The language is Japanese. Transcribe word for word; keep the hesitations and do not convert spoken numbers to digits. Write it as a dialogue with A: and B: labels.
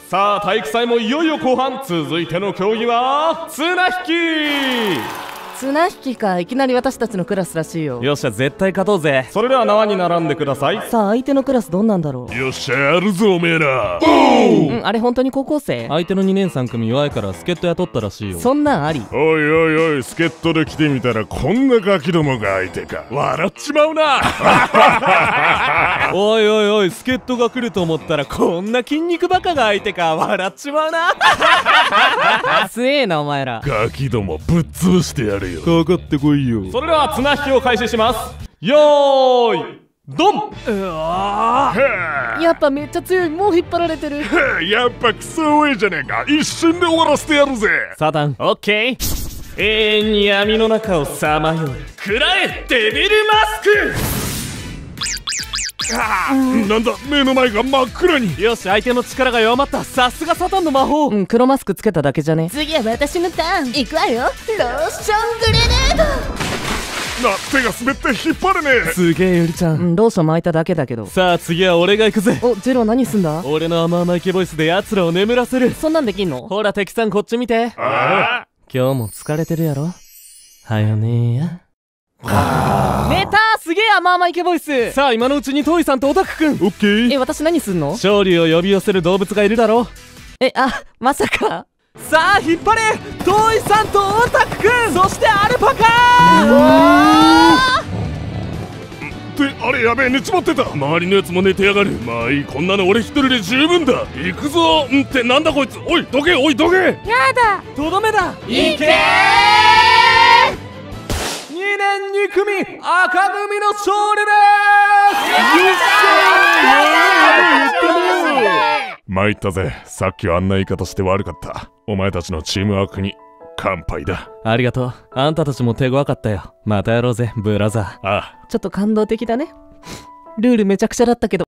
A: さあ体育祭もいよいよ後半。続いての競技は綱引き。
B: 綱引きか。いきなり私たちのクラスらしいよ。
A: よっしゃ絶対勝とうぜ。それでは縄に並んでください。
B: さあ相手のクラスどんなんだろう。
C: よっしゃやるぞおめえら。
B: うん、あれ本当に高校生？
D: 相手のにねんさん組弱いから助っ人雇ったらしいよ。
B: そんなんあり？
C: おいおいおい、助っ人で来てみたらこんなガキどもが相手か。笑っちまうな。
D: おいおいおい、助っ人が来ると思ったらこんな筋肉バカが相手か。笑っちまうな。
B: 強えなお前ら。
C: ガキどもぶっ潰してやるよ。
D: かかってこいよ。
A: それでは綱引きを開始します。よーいドン。
B: やっぱめっちゃ強い。もう引っ張られてる。
C: やっぱクソ多いじゃねえか。一瞬で終わらせてやるぜ。
D: サタン
A: オッケー。永遠に闇の中をさまよう食らえデビルマスク。
C: なんだ目の前が真っ暗に。
D: よし、相手の力が弱まった。さすがサタンの魔法。
B: うん、黒マスクつけただけじゃね。
E: 次は私のターン。いくわよ。ローショングレネード。
C: な、手が滑って引っ張れねえ。
D: すげえゆりちゃ。
B: うんん、ローション巻いただけだけど。
D: さあ次は俺が行くぜ。
B: お、ジェロ何すんだ？
D: 俺の甘々イケボイスで奴らを眠らせる。
B: そんなんできんの？
D: ほら敵さんこっち見て。
C: あ
D: 今日も疲れてるやろ。はよねーや。
B: 出た。すげえ甘々イケボイス。
D: さあ今のうちにトイさんとオタクくん。
C: オッケー。
B: え、私何すんの？
D: 勝利を呼び寄せる動物がいるだろ。
B: え、あ、まさか。
D: さあ引っ張れトイさんとオタクくん、そしてアルパカ
C: ってあれやべえ、寝ちまってた。周りのやつも寝てやがる。まあいい、こんなの俺一人で十分だ。行くぞ。んってなんだこいつ。おいどけ、おいどけ。
E: やだ。
D: とどめだ。
A: いけー。
D: にねんに組赤組の勝利で
C: 参ったぜ。さっきはあんな言い方して悪かった。お前たちのチームワークに乾杯だ。
D: す。ありがとう。あんたたちも手強かったよ。またやろうぜブラザー。
C: ああ。
B: ちょっと感動的だね。ルールめちゃくちゃだったけど